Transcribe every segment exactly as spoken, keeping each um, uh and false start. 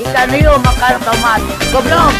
Ikan hiu makan tomat. Goblok.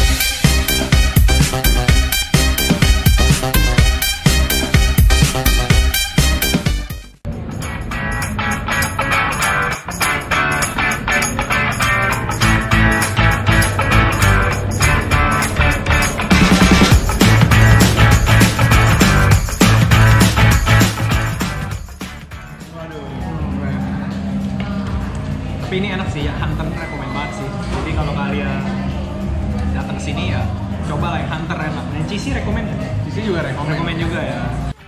Tapi ini enak sih ya, Hunter rekomen banget sih. Jadi kalau kalian datang ke sini ya, coba lah yang Hunter enak. Dan Cici rekomen ya? Cici juga rekomen. Rekomen juga ya.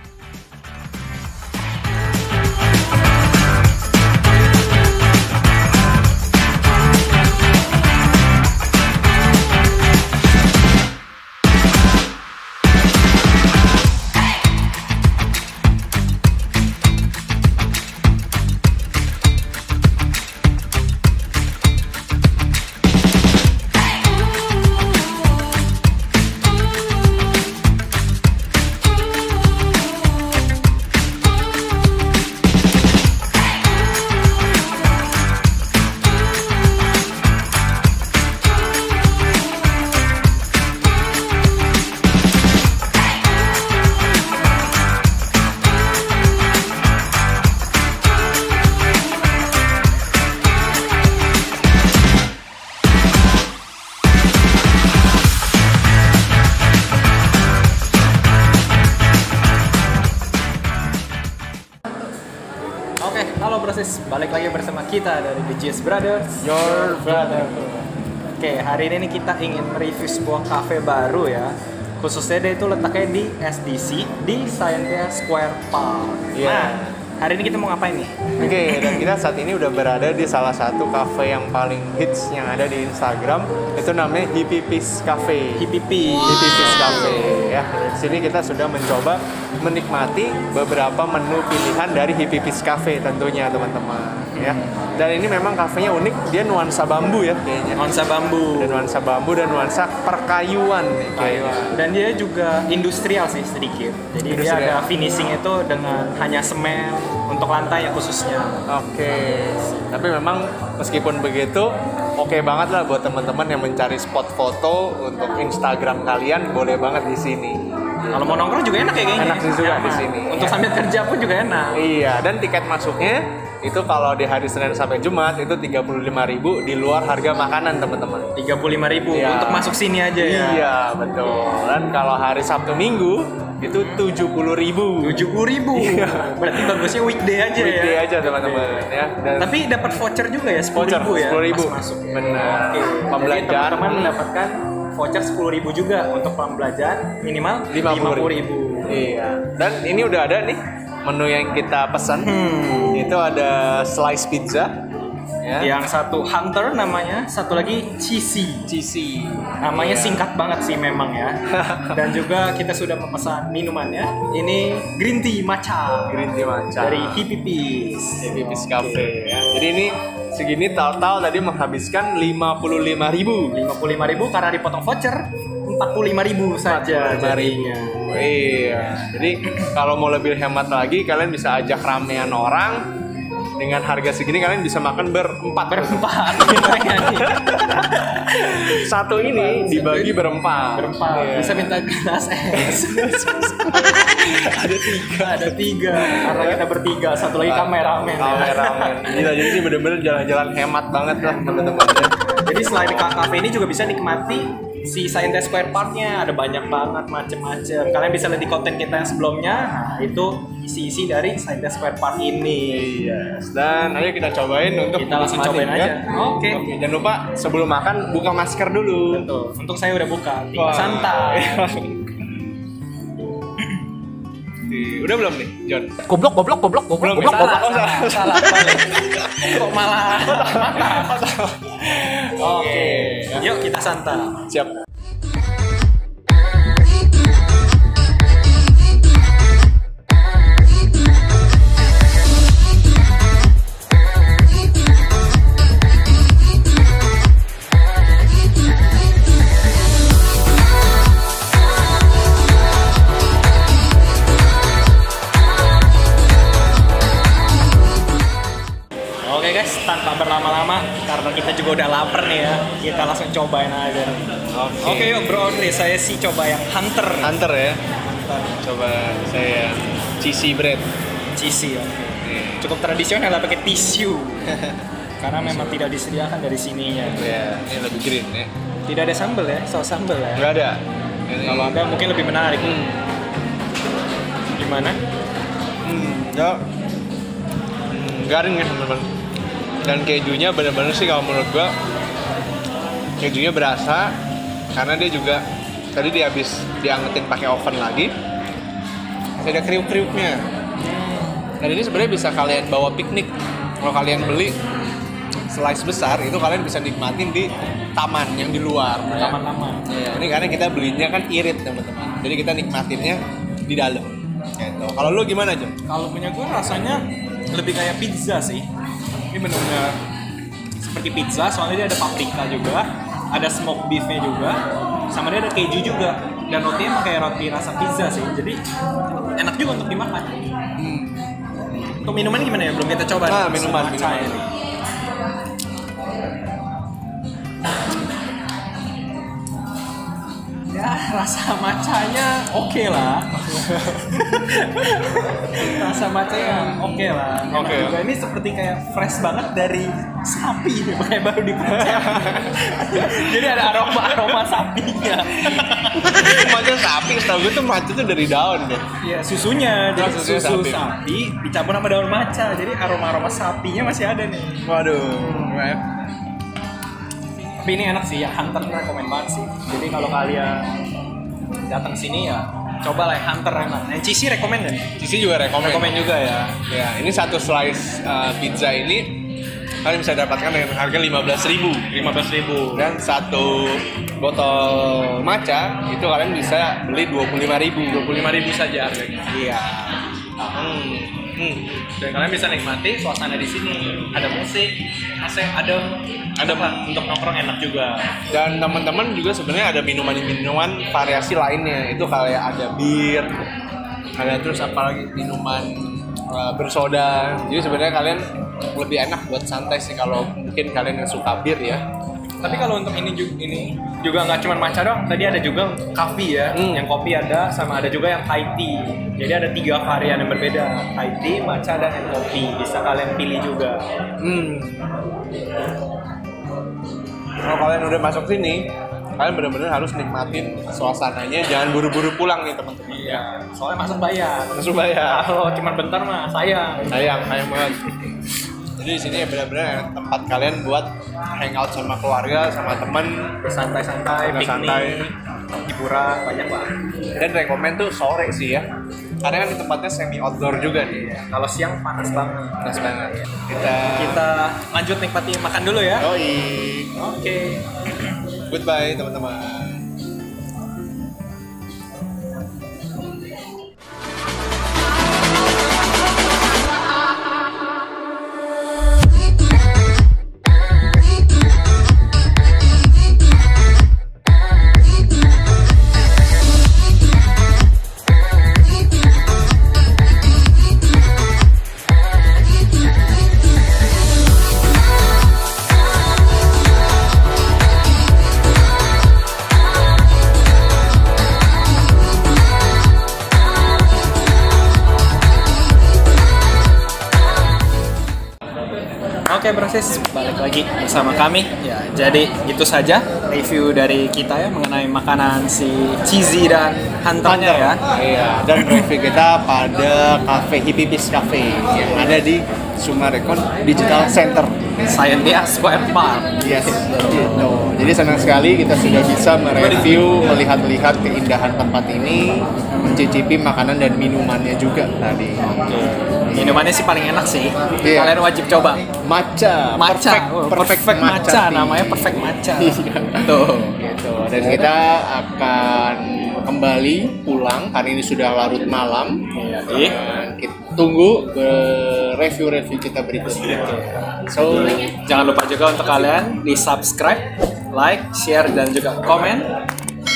Halo proses, balik lagi bersama kita dari The G S Brothers, Your brother. Oke, hari ini nih kita ingin mereview sebuah cafe baru ya. Khususnya dia itu letaknya di S D C, di Scientia Square Park. Iya. Nah, hari ini kita mau ngapain nih? Oke, dan kita saat ini udah berada di salah satu cafe yang paling hits yang ada di Instagram. Itu namanya Hippie Peace Cafe. Hippie Peace. Hippie Peace Cafe ya. Di sini kita sudah mencoba menikmati beberapa menu pilihan dari Hippie Peace Cafe tentunya teman-teman ya. Dan ini memang kafenya unik, dia nuansa bambu ya kayaknya. Nuansa bambu. Dan nuansa bambu dan nuansa perkayuan nih kayaknya. Dan dia juga industrial sih sedikit. Jadi Industrial. dia ada finishing itu dengan hanya semen untuk lantai ya khususnya. Oke, tapi memang meskipun begitu, oke banget lah buat teman-teman yang mencari spot foto untuk Instagram kalian, boleh banget di sini. Kalau mau nongkrong juga enak ya kayaknya. Enak sih juga Nyaman. di sini. Untuk Ya. sambil kerja pun juga enak. Iya, dan tiket masuknya itu kalau di hari Senin sampai Jumat itu tiga puluh lima ribu di luar harga makanan teman-teman. tiga puluh lima ribu Iya. untuk masuk sini aja ya. Iya, betul. Dan kalau hari Sabtu Minggu itu tujuh puluh ribu. tujuh puluh ribu. Iya. Berarti bagusnya weekday aja Weekday ya. aja teman-teman ya. Dan Tapi dapat voucher juga ya sepuluh voucher ribu ya. sepuluh ribu. Pas masuk. Benar. Oke. Jadi Pembelajaran teman-teman mendapatkan voucher sepuluh ribu juga untuk pembelajaran minimal lima puluh ribu. Iya. Dan ini udah ada nih menu yang kita pesan. Hmm. Itu ada slice pizza. Ya. Yang satu Hunter namanya, satu lagi Cheesy. Cheesy. Namanya Iya. singkat banget sih memang ya. Dan juga kita sudah memesan minumannya. Ini green tea matcha Green tea matcha dari Hippie Peace. Hippie Peace Cafe ya. Jadi ini segini total tadi menghabiskan lima puluh lima ribu. lima puluh lima ribu karena dipotong voucher empat puluh lima ribu saja jadinya. Iya. Jadi kalau mau lebih hemat lagi kalian bisa ajak ramean orang. Dengan harga segini kalian bisa makan berempat. Berempat. Satu ini dibagi berempat. Berempat. Iya. Bisa minta gelas es. Ada tiga. Ada tiga. Karena kita bertiga. Satu lagi kameramen. ya. Kameramen. Gila, jadi ini bener-bener jalan-jalan hemat banget lah teman-teman. Jadi selain di kafe ini juga bisa nikmati si Scientia Square Park-nya, ada banyak banget macem-macem. Kalian bisa lihat di konten kita yang sebelumnya. Nah, itu isi-isi dari Scientia Square Park ini. Yes. Dan ayo kita cobain untuk Kita langsung menikmati, cobain ya. aja. Oke. Oke, jangan lupa sebelum makan buka masker dulu. Betul. Untuk saya udah buka. Tinggal Wah. santai. Udah belum nih, John? Goblok, goblok, goblok, goblok, Belum, goblok. salah. Salah, Oh, salah, salah. balik. Kok malah mantap. Oke. Yuk kita santap. Siap. Oke guys, tanpa berlama-lama karena kita juga gue udah lapar nih ya. Kita langsung cobain aja. Oke. Oke yuk bro Andre, saya sih coba yang Hunter. Hunter ya. Coba saya cheesy bread. Cheesy ya. Nih. Cukup tradisional lah pakai tisu. Karena memang tidak disediakan dari sininya. Ya, ini lebih green ya. Tidak ada sambal ya, saus sambal ya. Enggak ada. Ini- Kalau ada mungkin lebih menarik. Hmm. Gimana? Hmm, ya. Hmm, garing ya teman-teman. Dan kejunya benar-benar sih kalau menurut gua kejunya berasa karena dia juga tadi dia habis diangetin pakai oven lagi. Ada kriuk-kriuknya. Dan ini sebenarnya bisa kalian bawa piknik. Kalau kalian beli slice besar itu kalian bisa nikmatin di taman yang di luar. Taman-taman. Iya, ini karena kita belinya kan irit teman-teman. Jadi kita nikmatinnya di dalam. Gitu. Kalau lu gimana John? Kalau punya gue rasanya lebih kayak pizza sih. Ini benar-benar seperti pizza, soalnya dia ada paprika juga, ada smoked beefnya juga, sama dia ada keju juga. Dan rotinya emang kayak roti rasa pizza sih, jadi enak juga untuk dimakan. Hmm. Untuk minuman gimana ya? Belum kita coba. Ah, minuman, Matcha minuman. ini. Ya, rasa matchanya oke lah. Rasa matchanya oke lah. Enak Oke. juga. Ini seperti kayak fresh banget dari sapi nih, kayak baru dipecah. Jadi ada aroma-aroma sapinya. Macam sapi, setahu gue tuh matcha tuh dari daun deh. Iya, susunya. Jadi Oh, susunya susu sapi. sapi. dicampur sama daun matcha. Jadi aroma-aroma sapinya masih ada nih. Waduh, gimana? Tapi ini enak sih, yang Hunter rekomend banget sih. Jadi kalau kalian datang sini ya coba lah yang Hunter enak. Yang cheesy rekomend kan? Cici juga rekomend. Rekomend juga ya. Ya, ini satu slice uh, pizza ini kalian bisa dapatkan dengan harga lima belas ribu. lima belas ribu. Dan satu botol matcha itu kalian bisa beli dua puluh lima ribu. dua puluh lima ribu saja harganya. Iya. Hmm. Hmm. Dan kalian bisa nikmati suasana di sini. Ada musik, A C, ada ada apa? Untuk nongkrong enak juga. Dan teman-teman juga sebenarnya ada minuman-minuman variasi lainnya. Itu kayak ada bir, ada terus apalagi minuman uh, bersoda. Jadi sebenarnya kalian lebih enak buat santai sih kalau mungkin kalian yang suka bir ya. Tapi kalau untuk ini juga, ini juga nggak cuma matcha doang. Tadi ada juga coffee ya, Hmm. yang kopi ada, sama ada juga yang Thai tea. Jadi ada tiga varian yang berbeda, Thai tea, matcha, dan yang kopi. Bisa kalian pilih juga. Hmm. Kalau kalian udah masuk sini, kalian benar-benar harus nikmatin suasananya. Jangan buru-buru pulang nih teman-teman. Iya. Soalnya masuk bayar. Langsung bayar. Kalau cuma bentar mah sayang. Sayang, sayang banget. Jadi di sini benar-benar tempat kalian buat hangout sama keluarga, sama temen, Santai-santai, Santai. piknik, hiburan, banyak lah. dan rekomen tuh sore sih ya. Karena kan di tempatnya semi outdoor juga nih. Kalau siang panas banget. Panas banget. Kita Kita lanjut nikmati makan dulu ya. Yoi. Oke. Goodbye teman-teman. Oke proses balik lagi bersama kami ya, jadi itu saja review dari kita ya mengenai makanan si Cheesy dan Hunternya ya. Iya, dan review kita pada Cafe Hipipis Cafe yang ada di Sumarekon Digital Center. Scientia Square Park. Yes, gitu. Jadi senang sekali kita sudah bisa mereview, melihat-lihat keindahan tempat ini, mencicipi makanan dan minumannya juga tadi. Oke. Minumannya sih paling enak sih. Iya. Kalian wajib coba. Matcha, Matcha, perfect, Oh, perfect, perfect matcha, tea. namanya perfect matcha. Iya. Tuh. Gitu. Dan kita akan kembali pulang karena ini sudah larut malam. Iya. Dan kita tunggu eh, review-review kita berikutnya. So, Jangan lupa juga untuk kalian di subscribe, like, share, dan juga komen.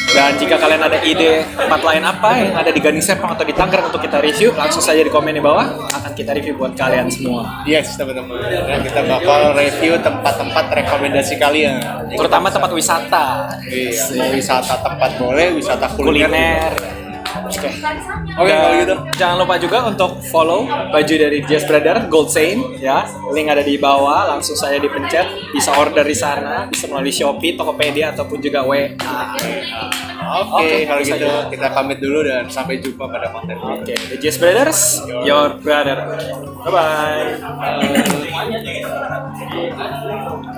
Dan jika kalian ada ide tempat lain apa yang ada di Gading Serpong atau di Tangerang untuk kita review, langsung saja di komen di bawah, akan kita review buat kalian semua. Yes, teman-teman. Dan kita bakal review tempat-tempat rekomendasi kalian. Terutama tempat wisata. Iya, mau wisata tempat boleh, wisata kuliner. Kuliner. Oke. Oke, kalau gitu. Jangan lupa juga untuk follow baju dari Jazz Brother Gold Chain ya. Link ada di bawah, langsung saya dipencet, bisa order di sana, bisa melalui Shopee, Tokopedia ataupun juga W A. Oke, Oke, kalau bisa gitu aja. kita pamit dulu dan sampai jumpa pada konten berikutnya. Oke, The Jazz Brothers, your brother. Bye bye.